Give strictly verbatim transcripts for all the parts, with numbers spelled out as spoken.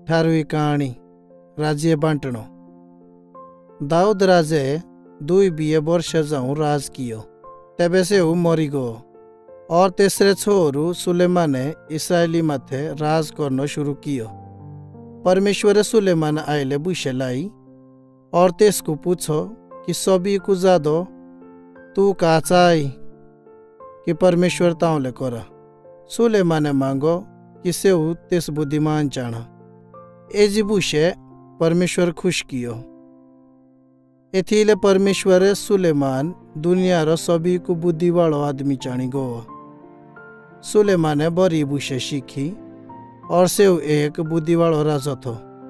अठारहवीं कहानी राज्य बांटणो। दाऊद राजे दुई बीए वर्ष जाऊं राज कियो, तेबे से मरी गो। और तेसरे छोरू सुलेमाने इसराइली माथे राज करनो शुरू कियो। परमेश्वरे सुलेमान आइले बुशे लाई और तेसको पूछो कि सभी को जादो तू का चाई कि परमेश्वर ताउले करा। सुलेमाने मांगो कि सेऊ तेस बुद्धिमान चाणा। एजी बुशे परमेश्वर खुश कियो। एथिले परमेश्वरे सुलेमान दुनियार सभी को बुद्धि वालो आदमी चाणी गो। सुलेमाने बरी बुशे सीखी और सेऊ एक बुद्धि वालो राजा थो।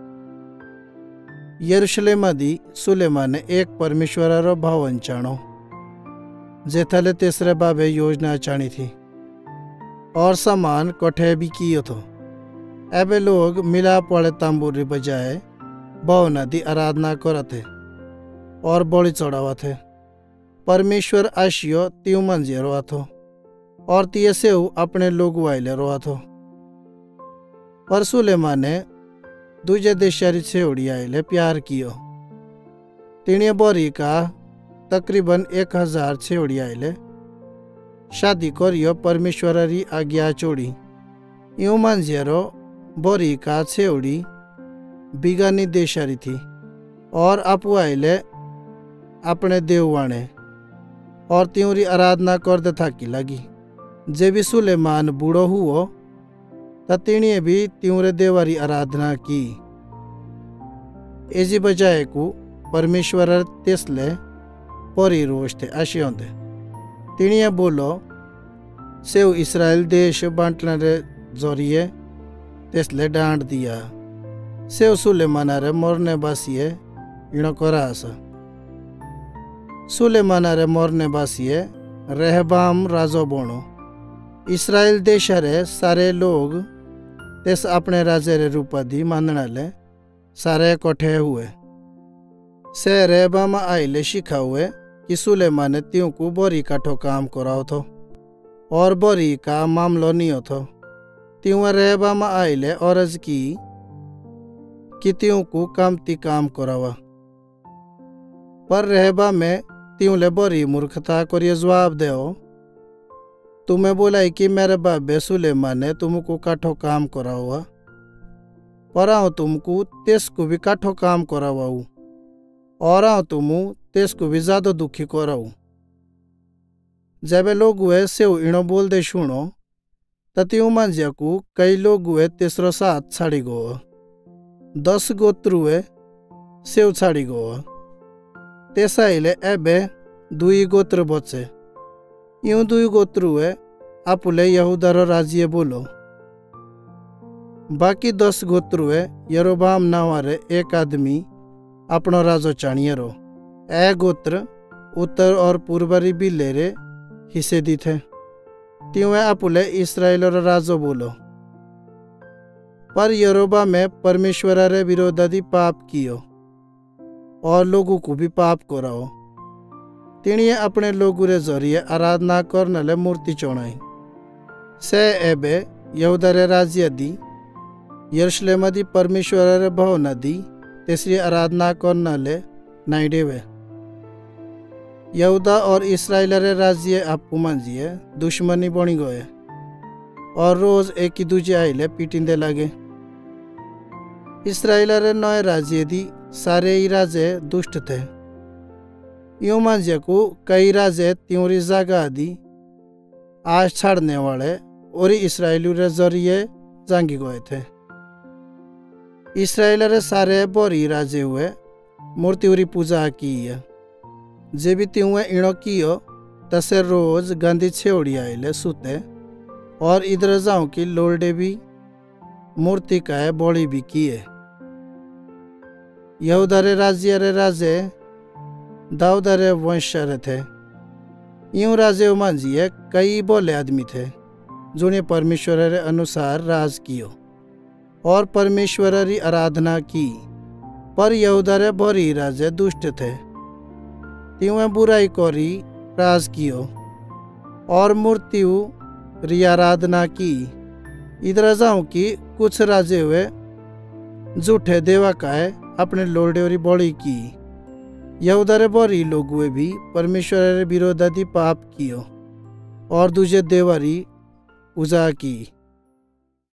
यरूशलेमादी सुलेमाने एक परमेश्वरारो भवन चाणो, जेथाले तेसरे बाबे योजना चाणी थी और सामान कठे भी कियो थो। एबे लोग मिलाप वाले तांबूरी बजाए भवना दी आराधना करते और बलि चढ़ावा थे। परमेश्वर आशियो त्यू मंजिए रोआ थो और तिये सेऊ अपने लोग वाइले रोआ थो। पर सुलेमाने दूजे देशारी छेउड़ी आइले प्यार कियो। तिने बरी का तकरीबन एक हजार छेउड़ी आइले शादी करियो परमेश्वरारी आज्ञा चोड़ी। यूं मंजियरो बरी का छेउड़ी बिगानी देशारी थी और आपू आइले अपने देववाणे और त्योरी आराधना करते थाकी लगी। जे भी सुलेमान बूढ़ो हुओ त तिणिये भी त्योरे देवारी आराधना की। एजी बजाय को परमेश्वर तेसले परी रोज थे आशियोंदे। तिणिये बोलो सेव इसराइल देश बांटने रे जरिए तेसले डांट दिया। सेव सुलेमाना रे मरने बासिए इणो करासा। सुलेमाना रे मरने बासिए रहबाम राजो बनो। इसराइल देश रे सारे लोग तेस अपने राजे रे रूपाधी माननाले सारे इकट्ठे हुए। से रहबाम आइले शिखा हुए कि सुलेमाने त्यों को बरी काठो काम कराओ थो और बरी का मामलो नियो थो। त्यों रहबाम आइले औरज की कि त्यों को कामती काम करावा। पर रहबा में त्यों ले बरी मूर्खता करिए जवाब देओ। तुम्हें बोलाई कि मेरे बाबे सुलेमान ने तुमको काठो काम करावा, पर आओ तुमको तेस को भी काठो काम करावाऊ और आओ तुम तेस को भी ज्यादा दुखी कराऊ। जब लोग हुए से इणो बोल दे सुनो तत्यों मंजिया को कई लोग हुए तेसरो साथ छाड़ी गो। दस गोत्र हुए सेव छाड़ी गो। तेसाइले एबे दुई गोत्र बचे। यूं दुई गोत्र हुए आपुले यहूदारो राज्य बोलो। बाकी दस गोत्र हुए यरोबाम नावारे एक आदमी अपनो राजो चाणियरो। ए गोत्र उत्तर और पूर्वरी बिलेरे हिस्से दी थे। त्यों आपुले इसराइल राजो बोलो। पर यरोबा में परमेश्वर रे विरोधादि पाप कियो और लोगों को भी पाप कराओ। तिणिये अपने लोगों रे जरिए आराधना करने ले मूर्ति चढ़ाई। से एबे यहूदा रे राज्य दी यरूशलेम दी परमेश्वर रे भवन दी तेसरी आराधना करने ले नाई देवे। यहूदा और इसराइल रे राज्य आपू मंजिए दुश्मनी बनी गए और रोज एक ही दूजे आइले पीटिंदे लगे। इसराइल रे नए राज्य दी सारे ही राजे दुष्ट थे। यूं मंजिए को कई राजे त्योरी जगह दी आज छाड़ने वाले और इसराइल रे जरिए जांगी गए थे। इसराइल रे सारे बोरी राजे हुए मूर्ति पूजा की है। जे भी त्यों इणो कियो तसे रोज गांधी छेउड़ी आइले सुते और इधर जाऊं की लोल्डे भी मूर्ति का बलि भी किए। यहूदा रे राज्य रे राजे दाऊद रे वंश रे थे। यूं राजे मंजिए कई बोले आदमी थे जिन्हें परमेश्वर रे अनुसार राज कियो और परमेश्वर री आराधना की। पर यहूदा रे बरी राजे दुष्ट थे। त्यों बुराई करी राज कियो और मूर्तियों री आराधना की। इधर जाऊं कि कुछ राजे हुए झूठे देवा काए अपने लोरडेवरी बड़ी की। यहूदा रे बोरी लोगुए भी परमेश्वर रे विरोधादी पाप कियो और दूजे देवारी उजा की।